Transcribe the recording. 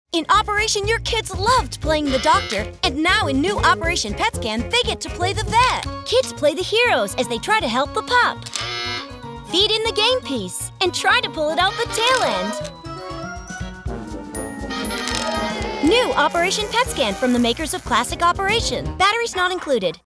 In Operation, your kids loved playing the doctor, and now in new Operation Pet Scan, they get to play the vet. Kids play the heroes as they try to help the pup. Feed in the game piece and try to pull it out the tail end. New Operation Pet Scan from the makers of Classic Operation. Batteries not included.